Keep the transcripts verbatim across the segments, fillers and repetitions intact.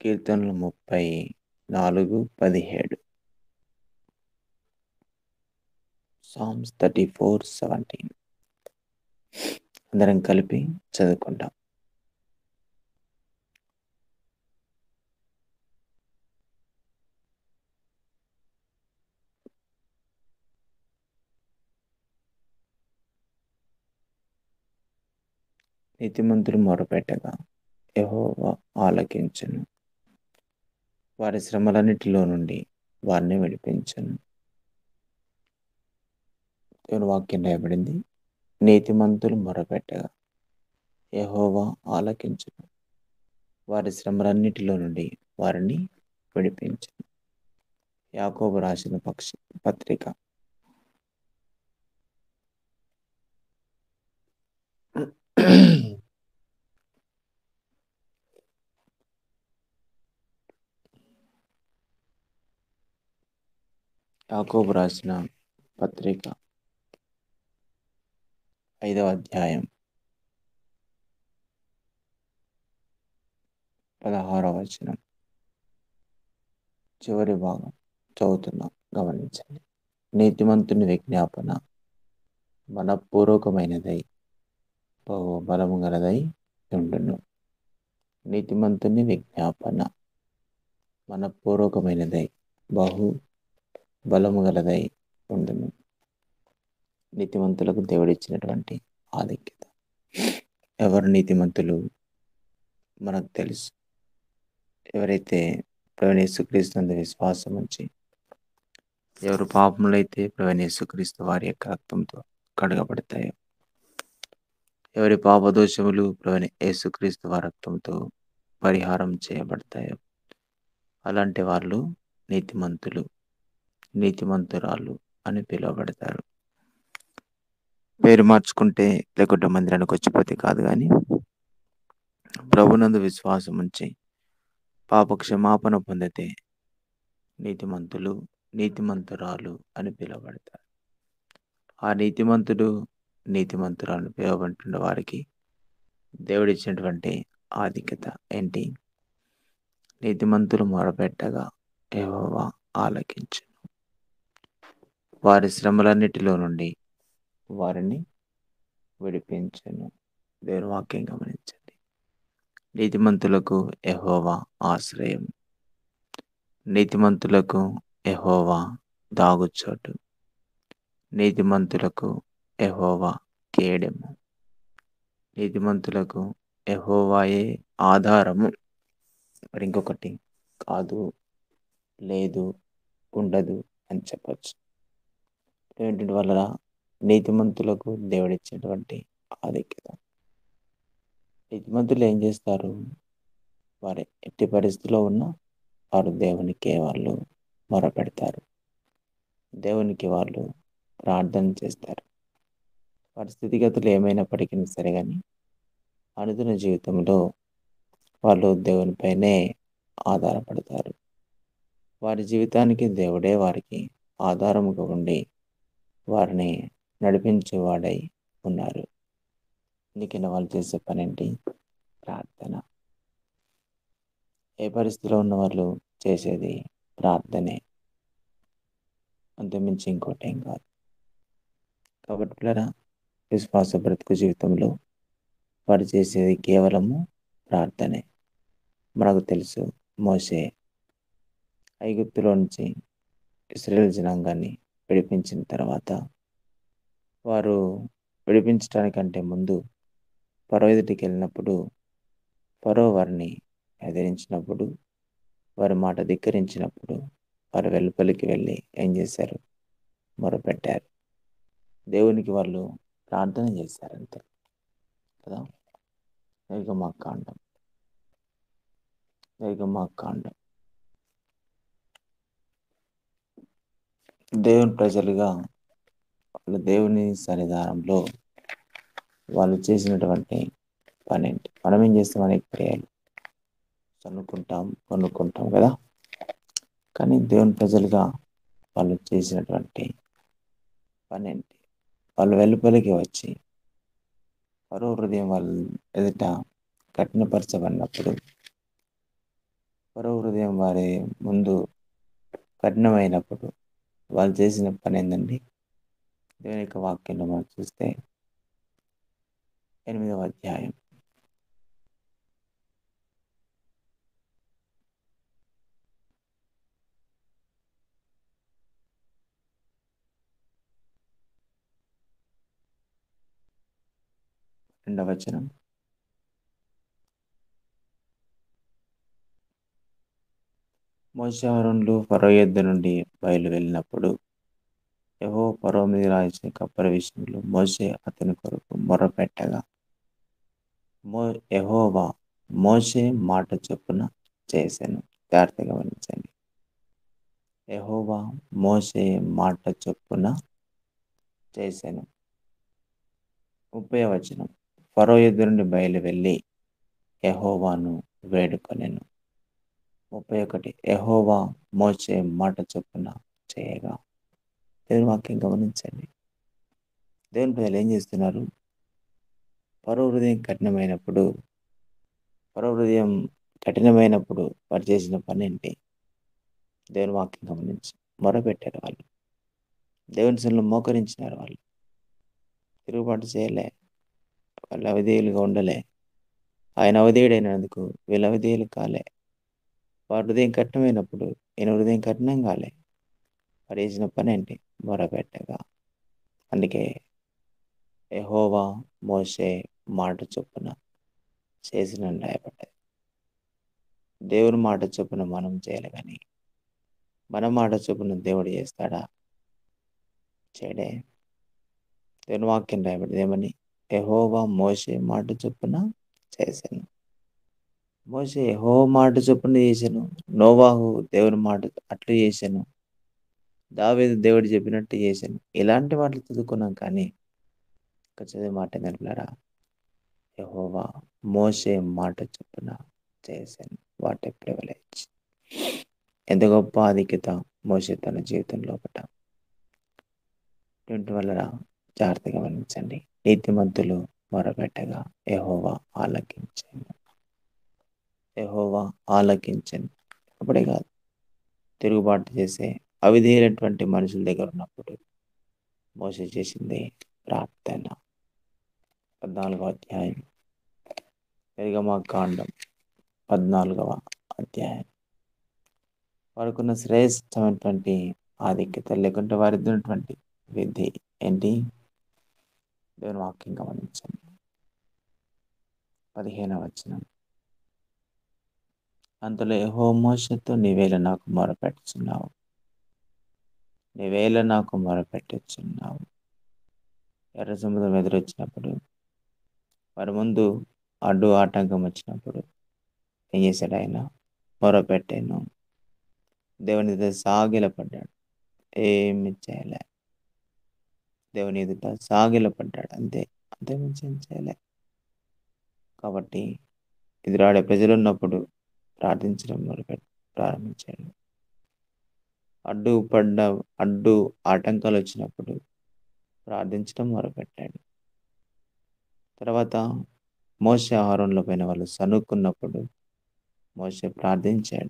కీర్తనలు ముప్పై నాలుగు పదిహేడు. Psalms thirty four seventeen. అందరం కలిపి చదువుకుంటాం. నీతిమంతులు మొరపెట్టగా యెహోవా ఆలకించును. వారి శ్రమలన్నిటిలో నుండి వారిని విడిపించును. దేవుని వాక్యం రాయబడింది, నీతిమంతులు మొరపెట్టగా యెహోవా ఆలకించును. వారి శ్రమలన్నిటిలో నుండి వారిని విడిపించును. యాకోబు రాసిన పక్షి పత్రిక యాకోబు రాసిన పత్రిక ఐదవ అధ్యాయం పదహారవ వచనం చివరి భాగం చదువుతున్నాం, గమనించండి. నీతిమంతుని విజ్ఞాపన మనపూర్వకమైనదై బహు బలము గలదై ఉండును. నీతిమంతుని విజ్ఞాపన మనపూర్వకమైనదై బహు బలము గలదై ఉండును. నీతిమంతులకు దేవుడిచ్చినటువంటి ఆధిక్యత. ఎవరు నీతిమంతులు మనకు తెలుసు. ఎవరైతే ప్రభువైన యేసుక్రీస్తునందు విశ్వాసం ఉంచి, ఎవరు పాపములైతే ప్రభువైన యేసుక్రీస్తు వారి యొక్క రక్తంతో కడగబడతాయో, ఎవరి పాపదోషములు ప్రభువైన యేసుక్రీస్తు వారి రక్తంతో పరిహారం చేయబడతాయో, అలాంటి వాళ్ళు నీతిమంతులు, నీతిమంతురాలు అని పిలువబడతారు. పేరు మార్చుకుంటే లేకుంటే మందిరానికి వచ్చిపోతే కాదు, కానీ ప్రభునందు విశ్వాసం ఉంచి పాప క్షమాపణ పొందితే నీతిమంతులు, నీతిమంతురాలు అని పిలువబడతారు. ఆ నీతిమంతుడు, నీతిమంతురాలు పిలువబడుతున్న వారికి దేవుడిచ్చినటువంటి ఆధిక్యత ఏంటి? నీతిమంతులు మొరపెట్టగా యెహోవా ఆలకించును. వారి శ్రమలన్నిటిలో నుండి వారిని విడిపించును. దేవుని వాక్యం గమనించండి. నీతిమంతులకు యెహోవా ఆశ్రయం, నీతిమంతులకు యెహోవా దాగుచోటు, నీతిమంతులకు యెహోవా కేడెము, నీతిమంతులకు యెహోవాయే ఆధారము. మరి ఇంకొకటి కాదు, లేదు, ఉండదు అని చెప్పచ్చు. ఏంటి వల్ల? నీతిమంతులకు దేవుడిచ్చేటువంటి ఆధిక్యత. నీతిమంతులు ఏం చేస్తారు? వారి ఎట్టి పరిస్థితిలో ఉన్నా వారు దేవునికే వాళ్ళు మొరపెడతారు, దేవునికి వాళ్ళు ప్రార్థన చేస్తారు. వారి స్థితిగతులు ఏమైనప్పటికీ సరే, కానీ అనుదిన జీవితంలో వాళ్ళు దేవునిపైనే ఆధారపడతారు. వారి జీవితానికి దేవుడే వారికి ఆధారముగా ఉండి వారిని నడిపించేవాడై ఉన్నారు. అందుకని వాళ్ళు చేసే పని ఏంటి? ప్రార్థన. ఏ పరిస్థితిలో ఉన్న వాళ్ళు చేసేది ప్రార్థనే, అంతమించి ఇంకోటి ఏం కాదు. కాబట్టి పిల్లరా, విశ్వాస బ్రతుకు జీవితంలో వారు చేసేది కేవలము ప్రార్థనే. మనకు తెలుసు, మోషే ఐగుప్తులో నుంచి ఇశ్రాయేలు జనాంగాన్ని విడిపించిన తర్వాత వారు విడిపించడానికంటే ముందు ఫరో ఎదుటికి వెళ్ళినప్పుడు, ఫరో వారిని ఎదిరించినప్పుడు, వారి మాట ధిక్కరించినప్పుడు వారు వెలుపలికి వెళ్ళి ఏం చేశారు? మొరపెట్టారు. దేవునికి వాళ్ళు ప్రార్థన చేశారంతే కదా. నిర్గమాకాండం నిర్గమాకాండం దేవుని ప్రజలుగా వాళ్ళు దేవుని సన్నిధానంలో వాళ్ళు చేసినటువంటి పని ఏంటి? మనం ఏం చేస్తాం? అనేక క్రియలు చనుకుంటాం, కొనుక్కుంటాం కదా. కానీ దేవుని ప్రజలుగా వాళ్ళు చేసినటువంటి పని ఏంటి? వాళ్ళు వెలుపలికి వచ్చి ఫరో హృదయం వాళ్ళ ఎదుట కఠినపరచబడినప్పుడు ఫరో హృదయం వారి ముందు కఠినమైనప్పుడు వాళ్ళు చేసిన పని ఏందండి? దేవుని యొక్క వాక్యంలో మనం చూస్తే ఎనిమిదవ అధ్యాయం రెండవ వచనం. మోషే అహరోనులు ఫరో యొద్ద నుండి బయలు వెళ్ళినప్పుడు యెహోవా ఫరో మీద రాయించిన కప్పల విషయంలో మోషే అతని కొరకు మొర్రపెట్టగా మో యెహోవా మోషే మాట చొప్పున చేశాను. జాగ్రత్తగా గమనించండి. యెహోవా మోషే మాట చొప్పున చేశాను. ముప్పై వచనం. ఫరో యొద్ద నుండి బయలు వెళ్ళి యెహోవాను వేడుకొనెను. ముప్పై ఒకటి. యెహోవా మోషే మాట చొప్పున చేయగా. దేవుని వాక్యం గమనించండి. దేవుని ప్రజలు ఏం చేస్తున్నారు? ఫరో హృదయం కఠినమైనప్పుడు ఫరో హృదయం కఠినమైనప్పుడు వారు చేసిన పని ఏంటి? దేవుని వాక్యం గమనించి మొరపెట్టారు వాళ్ళు. దేవుని సన్నిధిలో మోకరించినారు వాళ్ళు. తిరుగుబాటు చేయలే. వాళ్ళు అవిధేయులుగా ఉండలే. ఆయన అవిధేయుడైనందుకు వీళ్ళు అవిధేయులు కాలే. వారి హృదయం కఠినమైనప్పుడు ఈయన హృదయం కఠినం కాలే. వారు చేసిన పని ఏంటి? మొరపెట్టగా. అందుకే యెహోవా మోషే మాట చొప్పున చేసిన రాయబడ్డది. దేవుని మాట చొప్పున మనం చేయాలి కానీ మన మాట చొప్పున దేవుడు చేస్తాడా? చేయడే. దేవుని వాక్యం రాయబడింది ఏమని? యెహోవా మోషే మాట చొప్పున చేశాను. మోషే యెహోవా మాట చొప్పున చేశాను. నోవాహు దేవుని మాట అట్లు చేశాను. దావీదు దేవుడు చెప్పినట్టు చేశాను. ఇలాంటి మాటలు చదువుకున్నాం కానీ ఇక్కడ చదివే మాట ఏంటంటారా? యెహోవా మోషే మాట చొప్పున చేశాను. What a privilege. ఎంత గొప్ప ఆధిక్యత మోషే తన జీవితంలో ఒకట. ఇటువంటి వల్ల జాగ్రత్తగా గమనించండి. నీతిమంతులు మొరపెట్టగా యెహోవా ఆలకించెను. యెహోవా ఆలకించెను. అప్పుడే కాదు, తిరుగుబాటు చేసే అవిధేయులైనటువంటి మనుషుల దగ్గర ఉన్నప్పుడు మోషే చేసింది ప్రార్థన. పద్నాలుగవ అధ్యాయం నిర్గమకాండం పద్నాలుగవ అధ్యాయం. వారికున్న శ్రేష్టమైనటువంటి ఆధిక్యత లేకుంటే వారికి ఉన్నటువంటి విధి ఏంటి? దేవుని వాక్యం గమనించండి. పదిహేనవ వచనం. అంతలో యెహోవా మోషేతో నీవేళ నాకు మొరపెట్టుచున్నావు నీవేళ నాకు మొరపెట్టుచున్నావు. ఎర్ర సముద్రం ఎదురొచ్చినప్పుడు వారి ముందు అడ్డు ఆటంకం వచ్చినప్పుడు ఏం చేశాడు ఆయన? మొరపెట్టాను. దేవుని ఎదుట సాగిలపడ్డాడు. ఏమి చేయలే. దేవుని ఎదుట సాగిలపడ్డాడు. అంతే. అంతే మించి ఏం చేయలే. కాబట్టి ఎదురాడే ప్రజలు ఉన్నప్పుడు ప్రార్థించడం మొదలుపెట్టి ప్రారంభించాడు. అడ్డు పడ్డ అడ్డు ఆటంకాలు వచ్చినప్పుడు ప్రార్థించడం మొదలుపెట్టాడు. తర్వాత మోషే అహరోనుల పైన వాళ్ళు సనుక్కున్నప్పుడు మోషే ప్రార్థించాడు.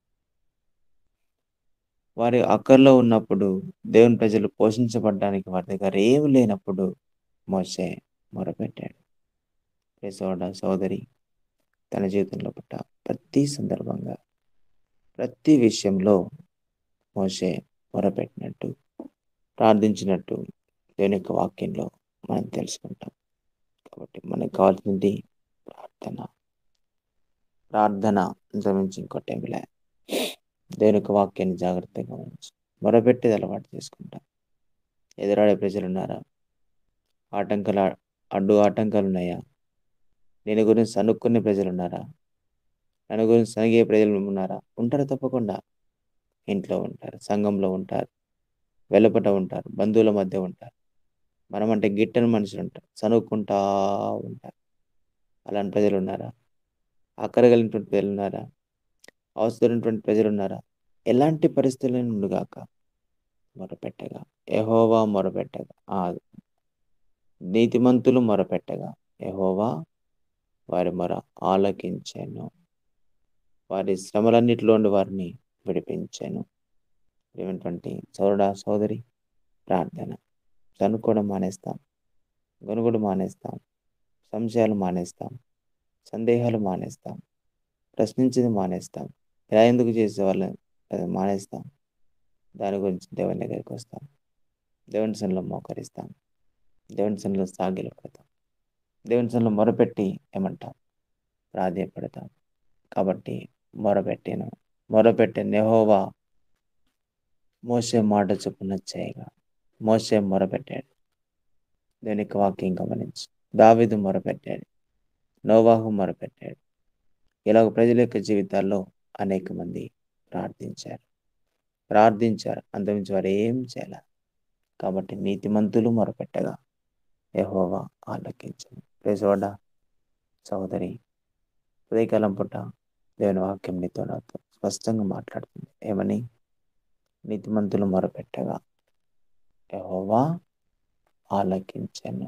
వారి అక్కర్లో ఉన్నప్పుడు దేవుని ప్రజలు పోషించబడ్డానికి వారి దగ్గర ఏమి లేనప్పుడు మోషే మొరపెట్టాడు. ప్రియ సోదర సోదరి, తన జీవితంలో పుట్ట ప్రతి సందర్భంగా ప్రతి విషయంలో మోషే మొరపెట్టినట్టు ప్రార్థించినట్టు దేవుని యొక్క వాక్యంలో మనం తెలుసుకుంటాం. కాబట్టి మనకు కావాల్సింది ప్రార్థన. ప్రార్థన అంతమించి ఇంకోటి ఏమి లే. దేవుని యొక్క వాక్యాన్ని జాగ్రత్తగా గమనించి మొరపెట్టేది అలవాటు చేసుకుంటాం. ఎదురాడే ప్రజలు ఉన్నారా? ఆటంకాలు అడ్డు ఆటంకాలు ఉన్నాయా? నేను గురించి సనుక్కునే ప్రజలు ఉన్నారా? నన్ను గురించి సనిగే ప్రజలు ఉన్నారా? ఉంటారు తప్పకుండా. ఇంట్లో ఉంటారు, సంఘంలో ఉంటారు, వెలుపట ఉంటారు, బంధువుల మధ్య ఉంటారు. మనం అంటే గిట్టని మనుషులు ఉంటారు, సనుక్కుంటా ఉంటారు. అలాంటి ప్రజలు ఉన్నారా? అక్కరగలిగినటువంటి ప్రజలు ఉన్నారా? అవసరమైనటువంటి ప్రజలు ఉన్నారా? ఎలాంటి పరిస్థితులను ఉండుగాక మొరపెట్టగా యెహోవా మొరపెట్టగా ఆ నీతిమంతులు మొరపెట్టగా యెహోవా వారి మొర ఆలకించెను. వారి శ్రమలన్నిటిలో నుండి వారిని విడిపించెను. ప్రియమైనటువంటి సోదరుడా, సోదరి, ప్రార్థన. సణుక్కోవడం మానేస్తాం. గొణుగుడు మానేస్తాం. సంశయాలు మానేస్తాం. సందేహాలు మానేస్తాం. ప్రశ్నించేది మానేస్తాం. ఇలా ఎందుకు చేసేవాళ్ళని అది మానేస్తాం. దాని గురించి దేవుని దగ్గరికి వస్తాం. దేవుని సన్నిధిలో మోకరిస్తాం. దేవుని సన్నిధిలో సాగిలపడతాం. దేవుని సన్నిధిలో మొరపెట్టి ఏమంటాం? ప్రాధేయపడతాం. కాబట్టి మొరపెట్టాను. మొరపెట్టిన యెహోవా మోషే మాట చొప్పున చేయగా మోషే మొరపెట్టాడు. దేవుని యొక్క వాక్యం గమనించి దావీదు మొరపెట్టాడు. నోవాహు మొరపెట్టాడు. ఇలాగ ప్రజల యొక్క జీవితాల్లో అనేక మంది ప్రార్థించారు. ప్రార్థించారు. అంతకుమించి వారు ఏం చేయాలి. కాబట్టి నీతిమంతులు మొరపెట్టగా యెహోవా ఆలకించెను. ప్రియసోదరుడా, సహోదరి, ఉదయకాలం పూట దేవుని వాక్యం నీతో నాతో స్పష్టంగా మాట్లాడుతుంది. ఏమని? నీతిమంతులు మొరపెట్టగా యెహోవా ఆలకించెను.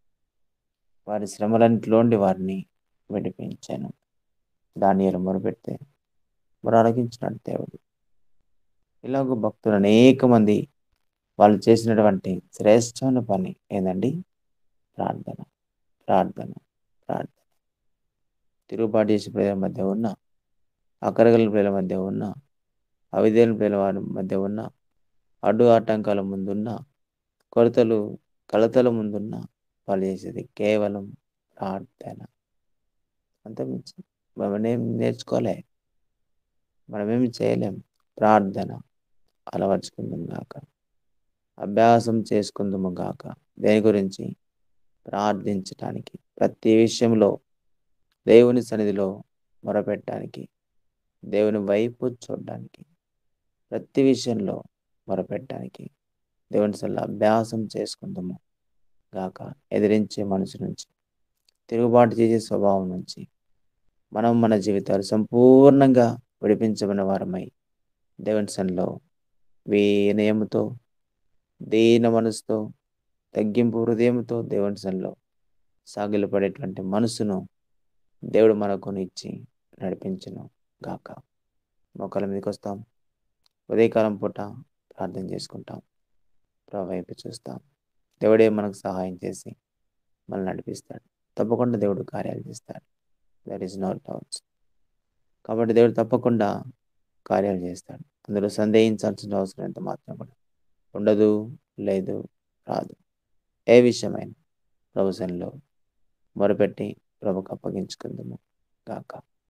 వారి శ్రమలన్నిటిలోండి వారిని విడిపించెను. దానియేలు మొరపెడితే మరి ఆలకించినాడు దేవుడు. ఇలాగ భక్తులు అనేక మంది వాళ్ళు చేసినటువంటి శ్రేష్టమైన పని ఏందండి? ప్రార్థన, ప్రార్థన, ప్రార్థన. తిరుగుబాటు చేసే ప్రజల మధ్య ఉన్న, అకరగల ప్రజల మధ్య ఉన్న, అవిధేయుల ప్రజల వారి మధ్య ఉన్న, అడ్డు ఆటంకాల ముందున్న, కొరతలు కలతల ముందున్న వాళ్ళు చేసేది కేవలం ప్రార్థన. అంతకుమించి మనమేం నేర్చుకోలే, మనమేమి చేయలేం. ప్రార్థన అలవర్చుకుందాం గాక, అభ్యాసం చేసుకుందాము గాక. దేని గురించి? ప్రార్థించటానికి, ప్రతి విషయంలో దేవుని సన్నిధిలో మొరపెట్టడానికి, దేవుని వైపు చూడడానికి, ప్రతి విషయంలో మొరపెట్టడానికి దేవుని సన్నిధిలో అభ్యాసం చేసుకుందాము గాక. ఎదిరించే మనసు నుంచి, తిరుగుబాటు చేసే స్వభావం నుంచి మనం మన జీవితాలు సంపూర్ణంగా విడిపించబడిన వారమై దేవుని సన్నిధిలో వినయముతో, దీన మనసుతో, తగ్గింపు హృదయంతో దేవుని సన్నిధిలో సాగిలపడేటువంటి మనసును దేవుడు మనకు ఇచ్చి నడిపించును గాక. మోకాళ్ళ మీదకి వస్తాం. ఉదయకాలం పూట ప్రార్థన చేసుకుంటాం. ప్రభు వైపు చూస్తాం. దేవుడే మనకు సహాయం చేసి మనల్ని నడిపిస్తాడు. తప్పకుండా దేవుడు కార్యాలు చేస్తాడు. That is no doubts. కాబట్టి దేవుడు తప్పకుండా కార్యాలు చేస్తాడు. అందులో సందేహించాల్సిన అవసరం ఎంత మాత్రం కూడా ఉండదు, లేదు, రాదు. ఏ విషయమైనా ప్రభు సన్నిధిలో మొరపెట్టి ప్రభుకు అప్పగించుకుందాము గాక.